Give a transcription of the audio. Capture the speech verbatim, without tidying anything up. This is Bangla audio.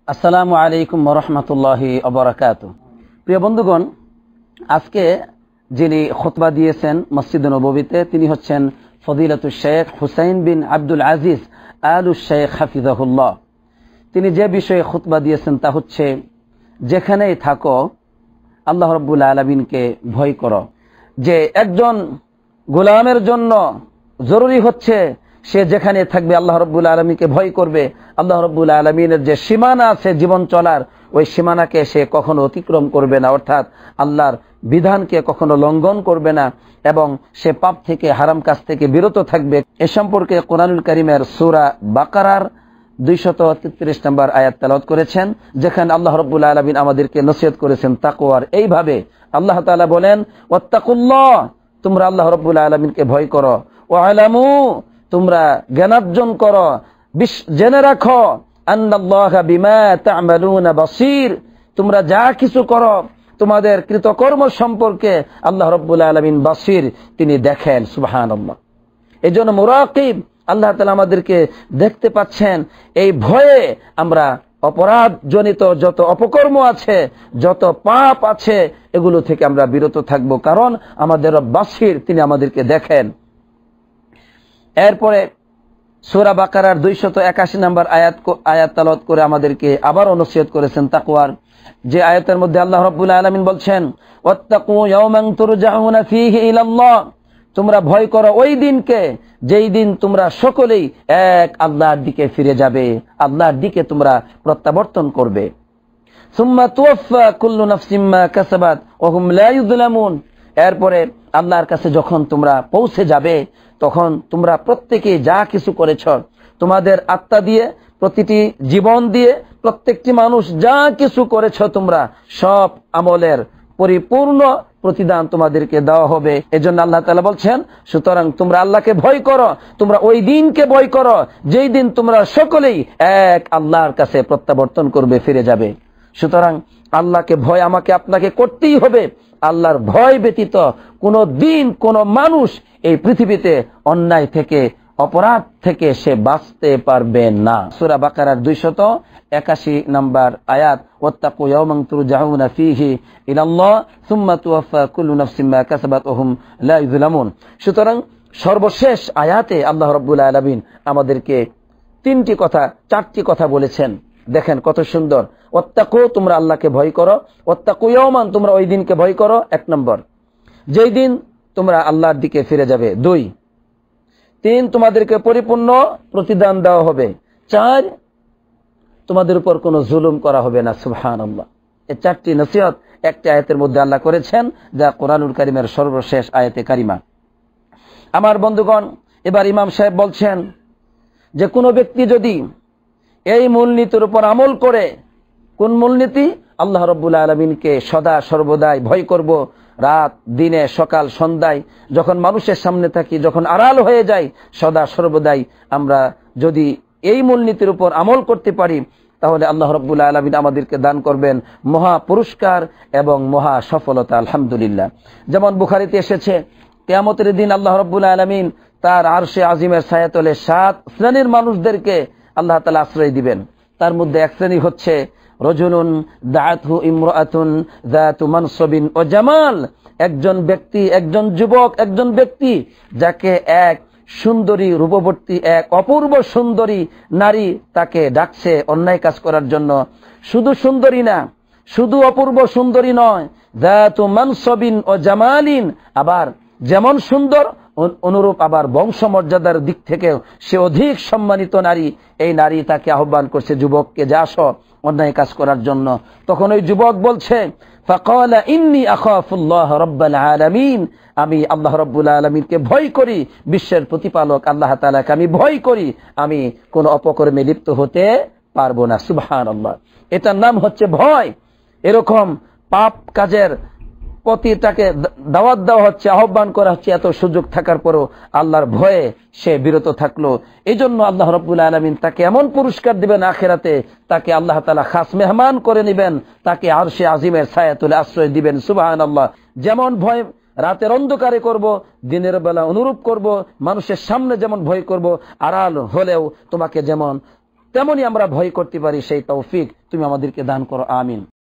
আসসালামু আলাইকুম ওয়া রাহমাতুল্লাহি ওয়া বারাকাতুহু। প্রিয় বন্ধুগণ, আজকে যিনি খুতবা দিয়েছেন মসজিদে নববীতে তিনি হচ্ছেন ফজিলাতুশ শেখ হুসাইন বিন আব্দুল আজিজ আলুশ শেখ হাফিজাহুল্লাহ। তিনি যে বিষয়ে খুতবা দিয়েছেন তা হচ্ছে, যেখানেই থাকো আল্লাহ রাব্বুল আলামিনকে ভয় করো। যে একজন গোলামের জন্য জরুরি হচ্ছে সে যেখানে থাকবে আল্লাহ রাব্বুল আলামিনকে ভয় করবে। আল্লাহ রাব্বুল আলামিনের যে সীমানা আছে জীবন চলার, ওই সীমানাকে সে কখনো অতিক্রম করবে না, অর্থাৎ আল্লাহর বিধানকে কখনো লঙ্ঘন করবে না এবং সে পাপ থেকে হারাম কাজ থেকে বিরত থাকবে। এ সম্পর্কে কোরআনুল কারীমের সূরা বাকারার দুইশত তেত্রিশ নম্বর আয়াত তেলাওয়াত করেছেন, যেখানে আল্লাহ রাব্বুল আলামিন আমাদেরকে নসিহত করেছেন তাকওয়ার। এইভাবে আল্লাহ তাআলা বলেন, ওয়াত্তাকুল্লাহ, তোমরা আল্লাহ রাব্বুল আলামিনকে ভয় করো। ওয়ালামু, তোমরা জ্ঞানার্জন করো, জেনে রাখো, আন্নাল্লাহা বিমা তা'মালুনা বাসীর, তোমরা যা কিছু করো তোমাদের কৃতকর্ম সম্পর্কে আল্লাহ রাব্বুল আলামিন বাসীর, তিনি দেখেন। সুবহানাল্লাহ। এজন্য মুরাকিব, আল্লাহ তাআলা আমাদেরকে দেখতে পাচ্ছেন। এই ভয়ে আমরা অপরাধ জনিত যত অপকর্ম আছে, যত পাপ আছে, এগুলো থেকে আমরা বিরত থাকব, কারণ আমাদের রব বাসীর, তিনি আমাদেরকে দেখেন। এরপরে সূরা বাকারার দুইশত একাশি নম্বর আয়াত আয়াত তেলাওয়াত করে আমাদেরকে আবার নসিহত করেছেন তাকওয়ার। যে আয়াতের মধ্যে আল্লাহ রাব্বুল আলামিন বলছেন, ওয়াত্তাকু ইয়াওমান তুরজাউনা ফীহি ইলাল্লাহ, তোমরা ভয় করো ওই দিনকে যেই দিন তোমরা সকলেই এক আল্লাহর দিকে ফিরে যাবে, আল্লাহর দিকে তোমরা প্রত্যাবর্তন করবে। সুম্মা তুওয়াফা কুল্লু নাফসিম মা কাসাবাত ওয়া হুম লা ইউযলামুন, এরপরে আল্লাহর কাছে যখন তোমরা পৌঁছে যাবে তখন তোমরা প্রত্যেকে যা কিছু করেছ, তোমাদের আত্মা দিয়ে, প্রতিটি জীবন দিয়ে, প্রত্যেকটি মানুষ যা কিছু করেছ তোমরা সব আমলের পরিপূর্ণ প্রতিদান তোমাদেরকে দেওয়া হবে। এজন্য আল্লাহ তাআলা বলছেন, সুতরাং তোমরা আল্লাহকে ভয় করো, তোমরা ওই দিনকে ভয় করো যেই দিন তোমরা সকলেই এক আল্লাহর কাছে প্রত্যাবর্তন করবে, ফিরে যাবে। সুতরাং আল্লাহকে ভয় আমাকে আপনাকে করতেই হবে। আল্লাহর ভয় ব্যতীত কোনো দিন কোনো মানুষ এই পৃথিবীতে অন্যায় থেকে, অপরাধ থেকে সে বাঁচতে পারবে না। সূরা বাকারার দুইশত একাশি নম্বর আয়াত, ওয়াত্তাকু ইয়াওমান তুরজাউনা ফীহি ইলাল্লাহ সুম্মা তুওয়াফা কুল্লু নাফসিম মা কাসাবাত ওয়া হুম লা ইউযলামুন। সুতরাং সর্বশেষ আয়াতে আল্লাহ রাব্বুল আলামিন আমাদেরকে তিনটি কথা, চারটি কথা বলেছেন। দেখেন কত সুন্দর। ওয়াত্তাকু, তোমরা আল্লাহকে ভয় করো। ওয়াত্তাকু ইয়াওমান, তোমরা ওই দিনকে ভয় করো, এক নম্বর, যেই দিন তোমরা আল্লাহর দিকে ফিরে যাবে। দুই, তিন, তোমাদেরকে পরিপূর্ণ প্রতিদান দেওয়া হবে। চার, তোমাদের উপর কোনো জুলুম করা হবে না। সুবহানাল্লাহ। এই চারটি নসিহত একটি আয়াতের মধ্যে আল্লাহ করেছেন, যা কোরআনুল কারীমের সর্বশেষ আয়াতে কারিমা। আমার বন্ধুগণ, এবার ইমাম সাহেব বলছেন যে কোনো ব্যক্তি যদি এই মূলনীতির উপর আমল করে, কোন মূলনীতি? আল্লাহ রাব্বুল আলামিনকে সদা সর্বদাই ভয় করব, রাত দিনে, সকাল সন্ধ্যায়, যখন মানুষের সামনে থাকি, যখন আড়াল হয়ে যাই, সদা সর্বদাই আমরা যদি এই মূলনীতির উপর আমল করতে পারি, তাহলে আল্লাহ রাব্বুল আলামিন আমাদেরকে দান করবেন মহা পুরস্কার এবং মহা সফলতা। আলহামদুলিল্লাহ। যেমন বুখারীতে এসেছে, কিয়ামতের দিন আল্লাহ রাব্বুল আলামিন তার আরশে আজিমের ছায়াতলে সাত শ্রেণীর মানুষদেরকে আল্লাহ তাআলা আশ্রয় দিবেন। তার মধ্যে এক শ্রেণী হচ্ছে রজুলুন দাআতহু ইমরাআতুন যাতু মানসবিন ওয়া জামাল, একজন ব্যক্তি, একজন যুবক, একজন ব্যক্তি যাকে এক সুন্দরী, রূপবতী, এক অপূর্ব সুন্দরী নারী তাকে ডাকছে অন্যায় কাজ করার জন্য। শুধু সুন্দরী না, শুধু অপূর্ব সুন্দরী নয়, যাতু মানসবিন ও জামালিন, আবার যেমন সুন্দর অনুরূপ আবার বংশমর্যাদার দিক থেকেও সে অধিক সম্মানিত নারী। এই নারী তাকে আহ্বান করছে, যুবককে, যে আসো অন্যায় কাজ করার জন্য। তখন ওই যুবক বলছে, ফাকালা ইন্নী আখাফুল্লাহ রাব্বাল আলামিন, আমি আল্লাহ রাব্বুল আলামিনকে ভয় করি, বিশ্বের প্রতিপালক আল্লাহ তাআলাকে আমি ভয় করি, আমি কোন অপকর্মে লিপ্ত হতে পারবো না। সুবহানাল্লাহ। এটার নাম হচ্ছে ভয়। এরকম পাপ কাজের প্রতি তাকে দাওয়াত দেওয়া হচ্ছে, আহ্বান করা হচ্ছে, এত সুযোগ থাকার পরও আল্লাহর ভয়ে সে বিরত থাকলো। এই জন্য আল্লাহ রাব্বুল আলামিন তাকে এমন পুরস্কার দিবেন আখিরাতে, তাকে আল্লাহ তাআলা খাস মেহমান করে নেবেন, তাকে আরশে আজিমের ছায়াতলে আশ্রয় দিবেন। সুবহানাল্লাহ। যেমন ভয় রাতের অন্ধকারে করব, দিনের বেলা অনুরূপ করব, মানুষের সামনে যেমন ভয় করব, আড়াল হলেও তোমাকে যেমন তেমনি আমরা ভয় করতে পারি, সেই তৌফিক তুমি আমাদেরকে দান করো, আমিন।